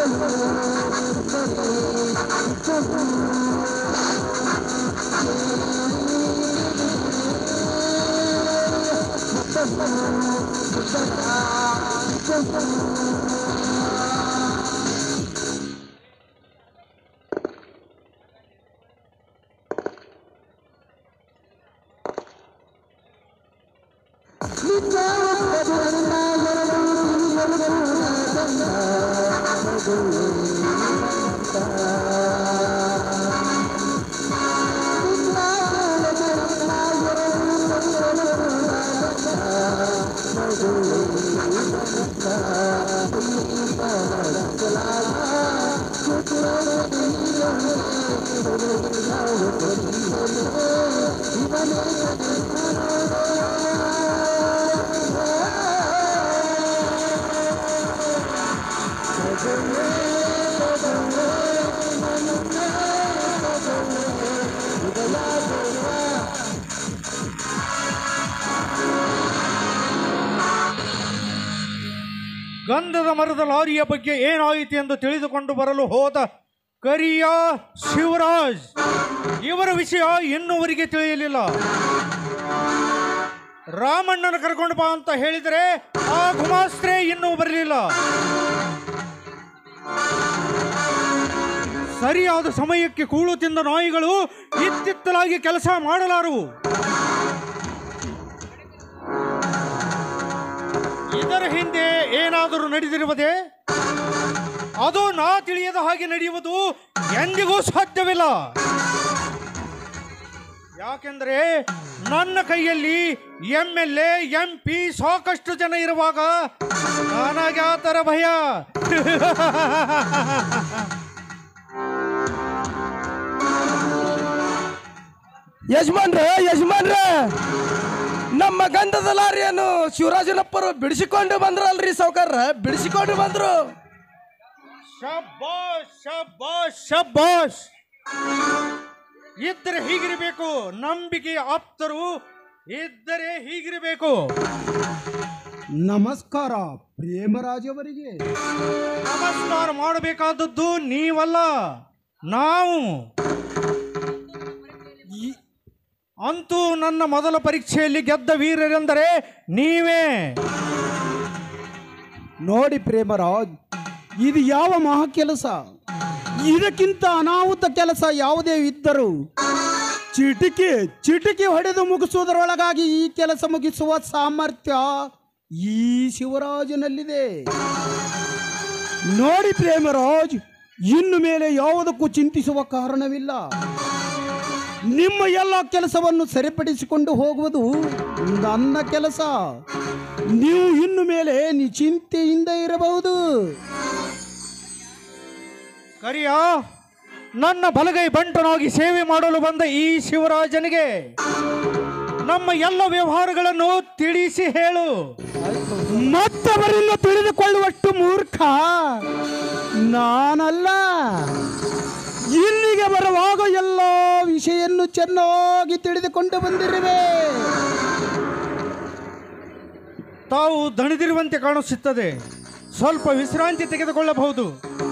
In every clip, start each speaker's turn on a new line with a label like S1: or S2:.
S1: ಗಂಧದ ಮರದ ಲಾರಿಯ ಬಗ್ಗೆ ಏನಾಯಿತು ಎಂದು ತಿಳಿದುಕೊಂಡು ಬರಲು ಹೋದ ಕರಿಯ ಶಿವರಾಜ್ ಇವರ ವಿಷಯ ಇನ್ನೂವರೆಗೆ ತಿಳಿಯಲಿಲ್ಲ. ರಾಮಣ್ಣನ ಕರ್ಕೊಂಡು ಬಾ ಅಂತ ಹೇಳಿದರೆ ಆ ಗುಮಾಸ್ತ್ರೆ ಇನ್ನೂ ಬರಲಿಲ್ಲ. ಸರಿಯಾದ ಸಮಯಕ್ಕೆ ಕೂಳು ತಿಂದ ನಾಯಿಗಳು ಇತ್ತಿತ್ತಲಾಗಿ ಕೆಲಸ ಮಾಡಲಾರವು. ಇದರ ಹಿಂದೆ ಏನಾದರೂ ನಡೆದಿರುವುದೇ? ಅದು ನಾ ತಿಳಿಯದ ಹಾಗೆ ನಡೆಯುವುದು ಎಂದಿಗೂ ಸಾಧ್ಯವಿಲ್ಲ. ಯಾಕೆಂದ್ರೆ ನನ್ನ ಕೈಯಲ್ಲಿ MLA MP ಸಾಕಷ್ಟು ಜನ ಇರುವಾಗ ನನಗೆ ಆ ಥರ ಭಯ.
S2: ಯಜಮಾನ್ರ ನಮ್ಮ ಗಂಧದ ಲಾರಿಯನ್ನು ಶಿವರಾಜನಪ್ಪರು ಬಿಡಿಸಿಕೊಂಡು ಬಂದ್ರಲ್ರಿ ಸಾವುಕಾರ, ಬಿಡಿಸಿಕೊಂಡು ಬಂದ್ರು.
S1: ಶಬ್ಬಾಷ್ ಶಬ್ಬಾಷ್ ಶಬ್ಬಾಷ್. ಇದ್ದರೆ ಹೀಗಿರಬೇಕು, ನಂಬಿಕೆ ಆಪ್ತರು ಇದ್ದರೆ ಹೀಗಿರಬೇಕು.
S2: ನಮಸ್ಕಾರ ಪ್ರೇಮರಾಜ್ ಅವರಿಗೆ.
S1: ನಮಸ್ಕಾರ ಮಾಡಬೇಕಾದದ್ದು ನೀವಲ್ಲ, ನಾವು. ಅಂತೂ ನನ್ನ ಮೊದಲ ಪರೀಕ್ಷೆಯಲ್ಲಿ ಗೆದ್ದ ವೀರರೆಂದರೆ ನೀವೇ.
S2: ನೋಡಿ ಪ್ರೇಮರಾಜ್, ಇದು ಯಾವ ಮಹಾ ಕೆಲಸ? ಇದಕ್ಕಿಂತ ಅನಾಹುತ ಕೆಲಸ ಯಾವುದೇ ಇದ್ದರೂ ಚಿಟಿಕೆ ಹೊಡೆದು ಮುಗಿಸುವುದರೊಳಗಾಗಿ ಈ ಕೆಲಸ ಮುಗಿಸುವ ಸಾಮರ್ಥ್ಯ ಈ ಶಿವರಾಜನಲ್ಲಿದೆ. ನೋಡಿ ಪ್ರೇಮರಾಜ್, ಇನ್ನು ಮೇಲೆ ಯಾವುದಕ್ಕೂ ಚಿಂತಿಸುವ ಕಾರಣವಿಲ್ಲ. ನಿಮ್ಮ ಎಲ್ಲ ಕೆಲಸವನ್ನು ಸರಿಪಡಿಸಿಕೊಂಡು ಹೋಗುವುದು ನನ್ನ ಕೆಲಸ. ನೀವು ಇನ್ನು ಮೇಲೆ ನಿಶ್ಚಿಂತೆಯಿಂದ ಇರಬಹುದು.
S1: ಕರಿಯ, ನನ್ನ ಬಲಗೈ ಬಂಟನಾಗಿ ಸೇವೆ ಮಾಡಲು ಬಂದ ಈ ಶಿವರಾಜನಿಗೆ ನಮ್ಮ ಎಲ್ಲ ವ್ಯವಹಾರಗಳನ್ನು ತಿಳಿಸಿ ಹೇಳು.
S2: ಮತ್ತವರನ್ನು ತಿಳಿದುಕೊಳ್ಳುವಷ್ಟು ಮೂರ್ಖ ನಾನಲ್ಲ. ಇಲ್ಲಿಗೆ ಬರುವಾಗ ಎಲ್ಲ ವಿಷಯನ್ನು ಚೆನ್ನಾಗಿ ತಿಳಿದುಕೊಂಡು ಬಂದಿರುವೆ.
S1: ತಾವು ದಣಿದಿರುವಂತೆ ಕಾಣಿಸುತ್ತದೆ, ಸ್ವಲ್ಪ ವಿಶ್ರಾಂತಿ ತೆಗೆದುಕೊಳ್ಳಬಹುದು.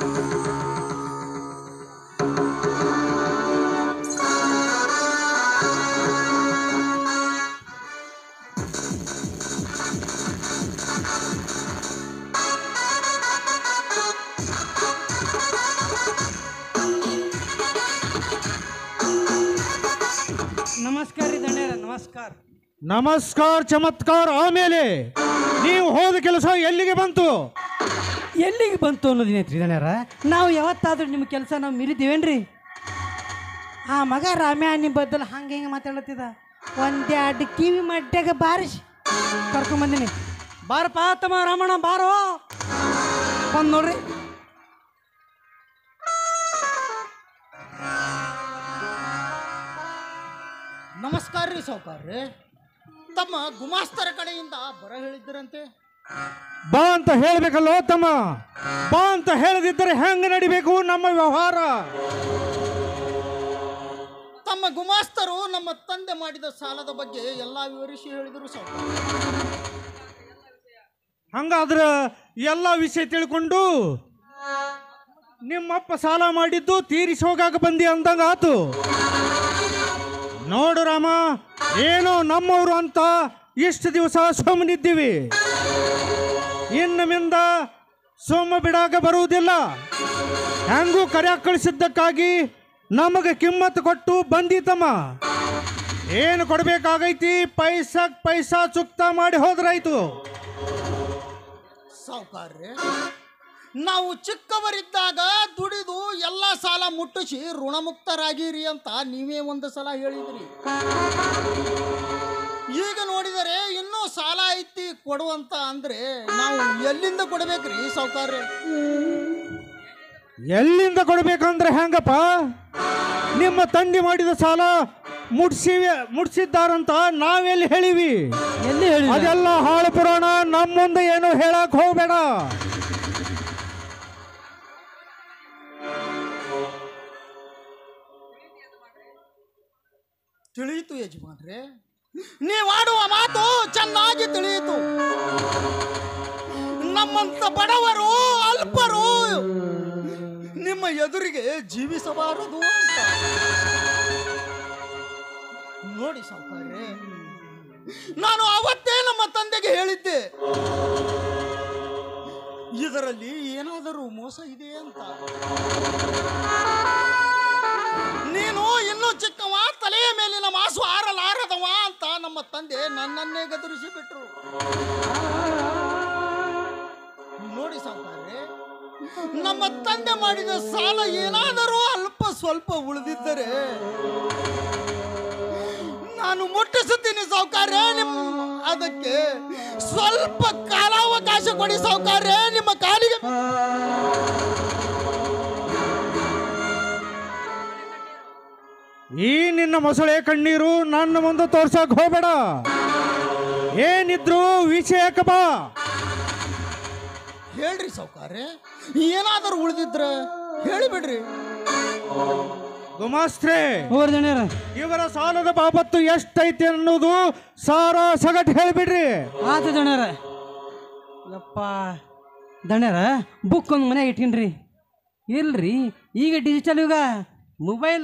S3: ನಮಸ್ಕಾರ ರೀ ದಂಡ್ಯಾರ, ನಮಸ್ಕಾರ.
S1: ನಮಸ್ಕಾರ ಚಮತ್ಕಾರ. ಆಮೇಲೆ ನೀವು ಹೋದ ಕೆಲಸ ಎಲ್ಲಿಗೆ ಬಂತು?
S3: ಎಲ್ಲಿಗೆ ಬಂತು ಅನ್ನೋದೇನೈತ್ರಿ ದಂಡ್ಯಾರ? ನಾವು ಯಾವತ್ತಾದ್ರೂ ನಿಮ್ಮ ಕೆಲಸ ನಾವು ಮೀರಿದ್ದೀವೇನ್ರಿ? ಆ ಮಗ ರಾಮ್ಯ ನಿಮ್ಮ ಬದ್ದಲು ಹಂಗೆ ಹಿಂಗೆ ಮಾತಾಡ್ಲತ್ತಿದ. ಒಂದೆರಡು ಕಿವಿ ಮಡ್ಯಾಗ ಬಾರಿಸಿ ಕರ್ಕೊಂಬಂದಿನಿ. ಬಾರಪ್ಪ ತಮ್ಮ ರಾಮಣ್ಣ, ಬಾರೋ ಬಂದು ನೋಡ್ರಿ.
S4: ನಮಸ್ಕಾರ ರೀ ಸಾವುಕಾರ್ರಿ. ತಮ್ಮ ಗುಮಾಸ್ತರ ಕಡೆಯಿಂದ ಬರ ಹೇಳಿದ್ದರಂತೆ.
S1: ಬಾ ಅಂತ ಹೇಳಬೇಕಲ್ಲೋ ತಮ್ಮ. ಬಾ ಅಂತ ಹೇಳದಿದ್ದರೆ ಹೆಂಗೆ ನಡಿಬೇಕು ನಮ್ಮ ವ್ಯವಹಾರ?
S4: ತಮ್ಮ ಗುಮಾಸ್ತರು ನಮ್ಮ ತಂದೆ ಮಾಡಿದ ಸಾಲದ ಬಗ್ಗೆ ಎಲ್ಲ ವಿವರಿಸಿ ಹೇಳಿದರು ಸಾವುಕಾರ.
S1: ಹಂಗಾದ್ರೆ ಎಲ್ಲ ವಿಷಯ ತಿಳ್ಕೊಂಡು ನಿಮ್ಮಪ್ಪ ಸಾಲ ಮಾಡಿದ್ದು ತೀರಿಸೋಗಾಗ ಬಂದಿ ಅಂದಂಗ ಆತು. ನೋಡು ರಾಮ, ಏನೋ ನಮ್ಮವರು ಅಂತ ಇಷ್ಟು ದಿವಸ ಸುಮ್ಮನಿದ್ದೀವಿ. ಇನ್ನು ಮಿಂದ ಸೋಮ ಬಿಡಾಗ ಬರುವುದಿಲ್ಲ. ಹೆಂಗೂ ಕರ್ಯಾಕ ಕಳಿಸಿದ್ದಕ್ಕಾಗಿ ನಮಗೆ ಕಿಮ್ಮತ್ತು ಕೊಟ್ಟು ಬಂದಿತಮ್ಮ. ಏನು ಕೊಡಬೇಕಾಗೈತಿ ಪೈಸಾ ಚುಕ್ತಾ ಮಾಡಿ ಹೋದ್ರಾಯ್ತು.
S4: ಸಾವುಕಾರ್ರೆ, ನಾವು ಚಿಕ್ಕವರಿದ್ದಾಗ ದುಡಿದು ಎಲ್ಲ ಸಾಲ ಮುಟ್ಟಿಸಿ ಋಣಮುಕ್ತರಾಗಿರಿ ಅಂತ ನೀವೇ ಒಂದು ಸಲ ಹೇಳಿದ್ರಿ. ಈಗ ನೋಡಿದರೆ ಇನ್ನೂ ಸಾಲ ಐತಿ ಕೊಡುವಂತ ಅಂದ್ರೆ ನಾವು ಎಲ್ಲಿಂದ ಕೊಡಬೇಕ್ರಿ ಸಾವುಕಾರ್ರೆ?
S1: ಎಲ್ಲಿಂದ ಕೊಡಬೇಕಂದ್ರೆ ಹೆಂಗಪ್ಪ? ನಿಮ್ಮ ತಂದೆ ಮಾಡಿದ ಸಾಲ ಮುಟ್ಸಿದ್ದಾರಂತ ನಾವೆಲ್ಲಿ ಹೇಳಿವಿ?
S3: ಎಲ್ಲಿ ಹೇಳಿ?
S1: ಅದೆಲ್ಲ ಹಾಳು ಪುರಾಣ. ನಮ್ಮ ಮುಂದೆ ಏನು ಹೇಳಕ್ ಹೋಗ್ಬೇಡ.
S4: ತಿಳಿಯಿತು ಯಜಮಾನ್ರೆ, ನೀವಾಡುವ ಮಾತು ಚೆನ್ನಾಗಿ ತಿಳಿಯಿತು. ನಮ್ಮಂತ ಬಡವರು ಅಲ್ಪರು ನಿಮ್ಮ ಎದುರಿಗೆ ಜೀವಿಸಬಾರದು ಅಂತ. ನೋಡಿ ಸಾವುಕಾರ್ರೆ, ನಾನು ಅವತ್ತೇ ನಮ್ಮ ತಂದೆಗೆ ಹೇಳಿದ್ದೆ, ಇದರಲ್ಲಿ ಏನಾದರೂ ಮೋಸ ಇದೆ ಅಂತ. ನೀನು ಇನ್ನೂ ಚಿಕ್ಕವ, ತಲೆಯ ಮೇಲಿನ ಮಾಸು ಆರಲಾರದವ ಅಂತ ನಮ್ಮ ತಂದೆ ನನ್ನನ್ನೇ ಗದರಿಸಿ ಬಿಟ್ರು. ನೋಡಿ ಸಾವುಕಾರ್ರೆ, ನಮ್ಮ ತಂದೆ ಮಾಡಿದ ಸಾಲ ಏನಾದರೂ ಅಲ್ಪ ಸ್ವಲ್ಪ ಉಳಿದಿದ್ದರೆ ನಾನು ಮುಟ್ಟಿಸುತ್ತೀನಿ ಸಾವುಕಾರ್ರೆ. ಅದಕ್ಕೆ ಸ್ವಲ್ಪ ಕಾಲಾವಕಾಶ ಕೊಡಿ ಸಾವುಕಾರ್ರೆ. ನಿಮ್ಮ ಕಾಲಿಗೆ
S1: ಈ ನಿನ್ನ ಮೊಸಳೆ ಕಣ್ಣೀರು ನನ್ನ ಮುಂದೆ ತೋರ್ಸಕ್ ಹೋಗ್ಬೇಡ. ಏನಿದ್ರು ವಿಷಯಕ್ಕೆ ಬಾ.
S4: ಹೇಳ್ರಿ ಸಾವುಕಾರ್ರೆ, ಏನಾದರೂ ಉಳಿದಿದ್ರ ಹೇಳಿಬಿಡ್ರಿ.
S1: ಗುಮಾಸ್ತ್ರೆ,
S3: ದಣ್ಯರ,
S1: ಇವರ ಸಾಲದ ಬಾಬತ್ತು ಎಷ್ಟೈತಿ ಅನ್ನೋದು ಸಾರ ಸಗಟ್ ಹೇಳ್ಬಿಡ್ರಿ.
S3: ಆತ ದಣ್ಯರ. ಯಪ್ಪ ದಣ್ಯರ, ಬುಕ್ ಒಂದು ಮನೆಯಾಗ ಇಟ್ಕಿನ್ರಿ. ಇಲ್ರಿ, ಈಗ ಡಿಜಿಟಲ್ ಯುಗ, ಮೊಬೈಲ್.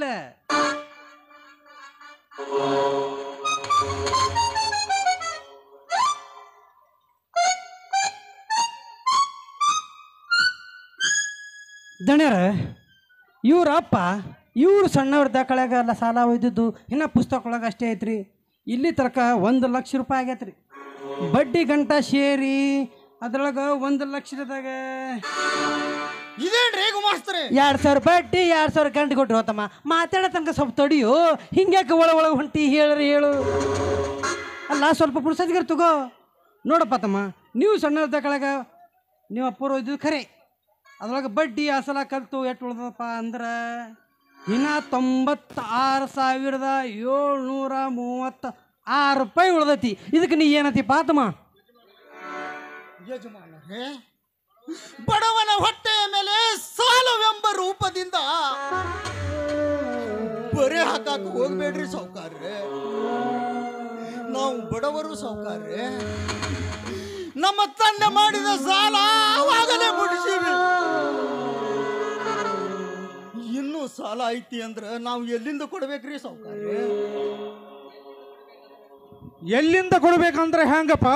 S3: ದಣ್ಯರ, ಇವ್ರ ಅಪ್ಪ ಇವ್ರು ಸಣ್ಣವ್ರ ದಾಖಲೆಗ ಎಲ್ಲ ಸಾಲ ಒಯ್ದಿದ್ದು ಇನ್ನು ಪುಸ್ತಕ ಒಳಗೆ ಅಷ್ಟೇ ಐತ್ರಿ. ಇಲ್ಲಿ ತನಕ 1 ಲಕ್ಷ ರೂಪಾಯಿ ಆಗೈತ್ರಿ. ಬಡ್ಡಿ ಗಂಟ ಸೇರಿ ಅದ್ರೊಳಗೆ 1 ಲಕ್ಷದಾಗ
S4: ಇದೇನ್ರಿ ಗುಮಾಸ್ತರೆ?
S3: 2,000 ಬಡ್ಡಿ 2,000 ಗಂಟೆ ಕೊಟ್ಟರು ಹೋತಮ್ಮ. ಮಾತಾಡೋ ತನಕ ಸ್ವಲ್ಪ ತಡಿಯೋ. ಹಿಂಗ್ಯಾಕೆ ಒಳಗೆ ಹೊಂಟಿ ಹೇಳು. ಅಲ್ಲ, ಸ್ವಲ್ಪ ಪುರುಸದ್ಗಾರ ತಗೋ. ನೋಡಪ್ಪ ತಮ್ಮ, ನೀವು ಸಣ್ಣವ್ರ ದಾಖಲೆಗ ನೀವು ಅಪ್ಪರು ಇದು ಖರೆ. ಅದ್ರೊಳಗೆ ಬಡ್ಡಿ ಆ ಸಲ ಕಲ್ತು ಎಷ್ಟು ಉಳ್ದಪ್ಪ ಅಂದ್ರೆ ಇನ್ನು 96,736 ರೂಪಾಯಿ ಉಳ್ದೈತಿ. ಇದಕ್ಕೆ ನೀ ಏನತಿ ಪಾತಮ್ಮ?
S4: ಯಜಮಾನರೇ, ಬಡವನ ಹೊಟ್ಟೆಯ ಮೇಲೆ ಸಾಲವೆಂಬ ರೂಪದಿಂದ ಬರೆ ಹಾಕಾಕ ಹೋಗ್ಬೇಡ್ರಿ ಸಾವುಕಾರ್ರೆ. ನಾವು ಬಡವರು ಸಾವುಕಾರ್ರೆ. ನಮ್ಮ ತಂದೆ ಮಾಡಿದ ಸಾಲ ಆವಾಗಲೇ ಮುಗಿಸಿವಿ. ಇನ್ನೂ ಸಾಲ ಐತಿ ಅಂದ್ರೆ ನಾವು ಎಲ್ಲಿಂದ ಕೊಡ್ಬೇಕ್ರಿ ಸಾವುಕಾರ್ರೆ?
S1: ಎಲ್ಲಿಂದ ಕೊಡ್ಬೇಕಂದ್ರೆ ಹೆಂಗಪ್ಪ?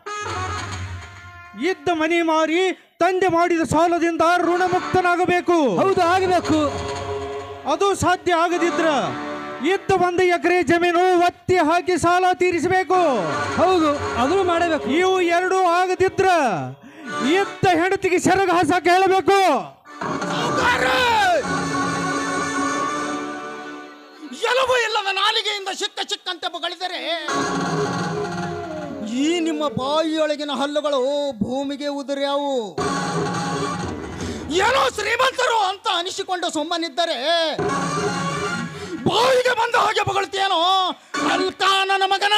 S1: ಇದ್ದ ಮನಿ ಮಾರಿ ತಂದೆ ಮಾಡಿದ ಸಾಲದಿಂದ ಋಣಮುಕ್ತನಾಗಬೇಕು.
S3: ಹೌದು, ಆಗಬೇಕು.
S1: ಅದು ಸಾಧ್ಯ ಆಗದಿದ್ರ ಇದ್ದ 1 ಎಕರೆ ಜಮೀನು ಒತ್ತಿ ಹಾಕಿ ಸಾಲ ತೀರಿಸಬೇಕು.
S3: ಹೌದು, ಅದು ಮಾಡಬೇಕು.
S1: ಇವು 2 ಆಗದಿದ್ರ ಇದ್ದ ಹೆಂಡತಿಗೆ ಸೆರಗ ಹಾಸಕ್ಕೆ ಹೇಳಬೇಕು.
S4: ಎಲುಬು ಇಲ್ಲದ ನಾಲಿಗೆಯಿಂದ ಚಿಕ್ಕಂತೆ ಬಗಳಿದರೆ ಈ ನಿಮ್ಮ ಬಾಯಿಯೊಳಗಿನ ಹಲ್ಲುಗಳು ಭೂಮಿಗೆ ಉದುರ್ಯಾವು. ಏನೋ ಶ್ರೀಮಂತರು ಅಂತ ಅನಿಸಿಕೊಂಡು ಸುಮ್ಮನಿದ್ದರೆ ಬಾಯಿಗೆ ಬಂದ ಹಾಗೆ ಬಗಳ್ತೀಯೇನೋ ಅಲ್ಕಾನನ ಮಗನ.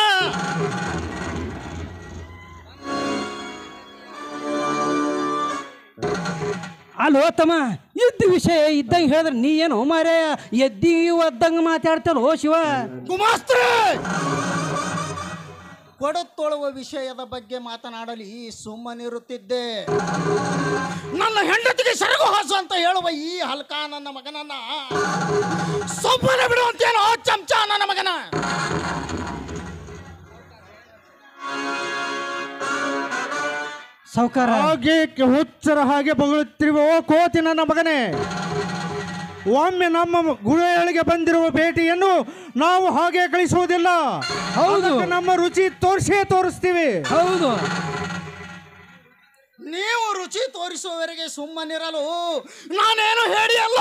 S3: ಅಲ್ಲೋ ತಮ್ಮ, ಇದ್ದ ವಿಷಯ ಇದ್ದಂಗೆ ಹೇಳಿದ್ರೆ ನೀ ಏನು ಮಾರೇ ಎದ್ದಿ ಒದ್ದಂಗೆ ಮಾತಾಡ್ತಲ್ಲೋ ಶಿವ.
S4: ಗುಮಾಸ್ತ್ರೆ, ಕೊಡುತ್ತೊಳುವ ವಿಷಯದ ಬಗ್ಗೆ ಮಾತನಾಡಲಿ ಸುಮ್ಮನಿರುತ್ತಿದ್ದೆ. ನನ್ನ ಹೆಂಡತಿಗೆ ಸರಗು ಹಾಸು ಅಂತ ಹೇಳುವ ಈ ಹಲ್ಕ ನನ್ನ ಮಗನನ್ನ ಸುಮ್ಮನೆ ಬಿಡುವಂತೇನೋ ಚಮಚ ನನ್ನ ಮಗನ.
S3: ಸಾವುಕಾರ
S1: ಹಾಗೆ ಹುಚ್ಚರ ಹಾಗೆ ಬೊಗಳುತ್ತಿರುವ ಓ ಕೋತಿ ನನ್ನ ಮಗನೇ, ಒಮ್ಮೆ ನಮ್ಮ ಗುಹೆಯೊಳಗೆ ಬಂದಿರುವ ಭೇಟಿಯನ್ನು ನಾವು ಹಾಗೆ ಕಳಿಸುವುದಿಲ್ಲ.
S3: ಹೌದು,
S1: ನಮ್ಮ ರುಚಿ ತೋರಿಸ್ತೀವಿ.
S3: ಹೌದು,
S4: ನೀವು ರುಚಿ ತೋರಿಸುವವರೆಗೆ ಸುಮ್ಮನಿರಲು ನಾನೇನು ಹೇಳಿಯಲ್ಲ.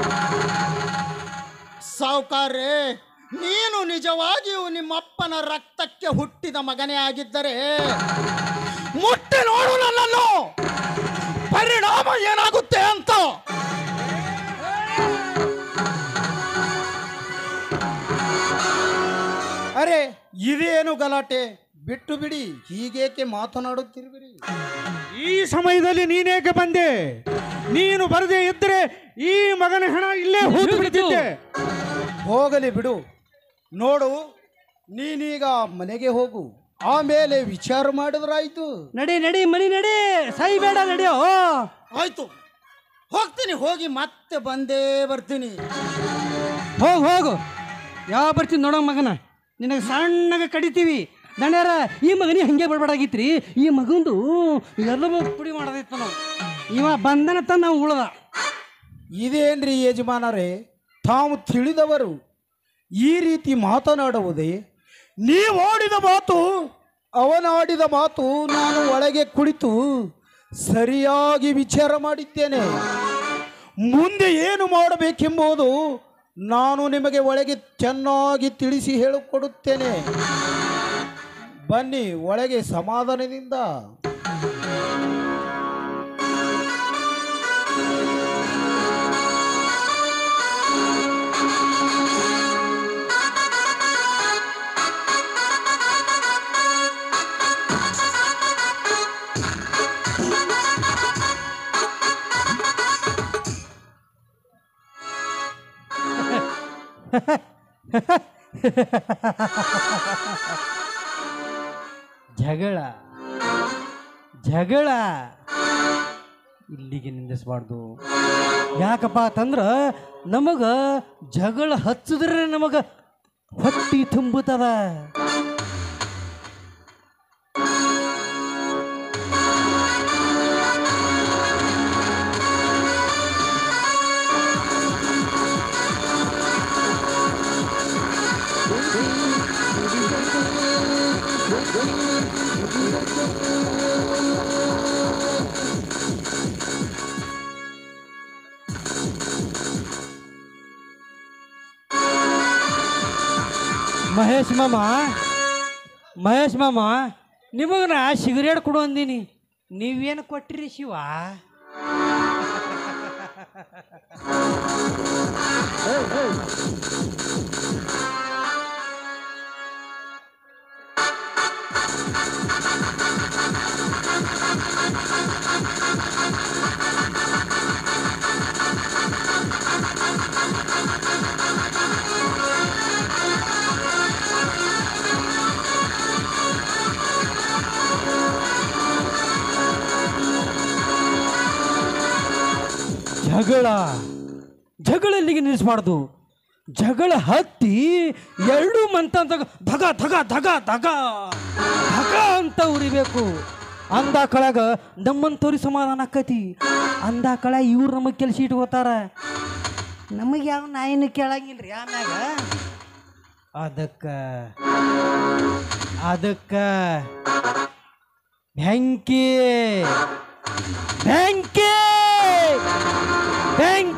S4: ಸಾವುಕಾರ್ರೆ, ನೀನು ನಿಜವಾಗಿಯೂ ನಿಮ್ಮಪ್ಪನ ರಕ್ತಕ್ಕೆ ಹುಟ್ಟಿದ ಮಗನೇ ಆಗಿದ್ದರೆ ಮುಟ್ಟಿ ನೋಡು ನನ್ನನ್ನು, ಪರಿಣಾಮ ಏನಾಗುತ್ತೆ ಅಂತ.
S2: ಅರೆ ಇದೇನು ಗಲಾಟೆ, ಬಿಟ್ಟು ಬಿಡಿ, ಹೀಗೇಕೆ ಮಾತನಾಡುತ್ತಿರುವಿರಿ?
S1: ಈ ಸಮಯದಲ್ಲಿ ನೀನೇಕೆ ಬಂದೆ? ನೀನು ಬರದೇ ಇದ್ದರೆ ಈ ಮಗನ ಹೆಣ ಇಲ್ಲೇ ಹೂತು ಬಿಡ್ತಿದ್ದೆ.
S2: ಹೋಗಲಿ ಬಿಡು. ನೋಡು, ನೀನೀಗ ಮನೆಗೆ ಹೋಗು, ಆಮೇಲೆ ವಿಚಾರ ಮಾಡಿದ್ರಾಯ್ತು.
S3: ನಡಿ ನಡಿ ಮನಿ ನಡಿ, ಸಾಯ್ಬೇಡ, ನಡಿಯೋ.
S4: ಆಯ್ತು, ಹೋಗ್ತೀನಿ, ಹೋಗಿ ಮತ್ತೆ ಬಂದೇ ಬರ್ತೀನಿ.
S3: ಹೋಗು, ಯಾವ ಬರ್ತೀನಿ ನೋಡೋ ಮಗನ, ನಿನಗೆ ಸಣ್ಣಗೆ ಕಡಿತೀವಿ. ದಣ್ಯಾರ, ಈ ಮಗನಿಗೆ ಹಂಗೆ ಬಡಬಾಡಾಗಿತ್ರಿ. ಈ ಮಗಂದು ಎಲ್ಲವೂ ಪುಡಿ ಮಾಡೋದಿತ್ತು. ನಾವು ಇವ ಬಂದನ ತ ನಾವು ಉಳ್ದ.
S2: ಇದೇನ್ರಿ ಯಜಮಾನರೇ, ತಾವು ತಿಳಿದವರು ಈ ರೀತಿ ಮಾತನಾಡುವುದೇ? ನೀವು ಆಡಿದ ಮಾತು, ಅವನಾಡಿದ ಮಾತು ನಾನು ಒಳಗೆ ಕುಳಿತು ಸರಿಯಾಗಿ ವಿಚಾರ ಮಾಡಿದ್ದೇನೆ. ಮುಂದೆ ಏನು ಮಾಡಬೇಕೆಂಬುದು ನಾನು ನಿಮಗೆ ಒಳಗೆ ಚೆನ್ನಾಗಿ ತಿಳಿಸಿ ಹೇಳಿಕೊಡುತ್ತೇನೆ. ಬನ್ನಿ ಒಳಗೆ ಸಮಾಧಾನದಿಂದ.
S3: ಜಗಳ ಜಗಳ ಇಲ್ಲಿಗೆ ನಿಂದಿಸಬಾರ್ದು. ಯಾಕಪ್ಪ ಅಂತಂದ್ರ ನಮಗ ಜಗಳ ಹಚ್ಚಿದ್ರೆ ನಮಗ ಹೊಟ್ಟಿ ತುಂಬುತ್ತದ. ಮಹೇಶ್ ಮಾಮ ನಿಮಗೆ ನಾ ಸಿಗರೇಟ್ ಕೊಡು ಅಂದೀನಿ, ನೀವೇನು ಕೊಟ್ಟಿರಿ ಶಿವ? ಜಗಳ ಇಲ್ಲಿಗೆ ನಿಲ್ಲಿಸಬಾರ್ದು. ಜಗಳ ಹತ್ತಿ ಎರಡು ಮಂತ ಅಂತ ಧಗ ಧಗ ಧಗ ಧಗ ಧಗ ಅಂತ ಉರಿಬೇಕು. ಅಂದ ಕಳಗ ನಮ್ಮಂತವ್ರಿಗೆ ಸಮಾಧಾನ ಆಕತಿ. ಅಂದ ಕಳ ಇವ್ರು ನಮಗೆ ಕೆಲಸ ಇಟ್ಕೋತಾರ, ನಮಗೆ ಯಾವ ನಾಯಿನ ಕೇಳಂಗಿಲ್ರಿ. ಆಮ್ಯಾಗ ಅದಕ್ಕ ಬೆಂಕಿ ಬೆಂಕಿ ಬೆಂಕಿ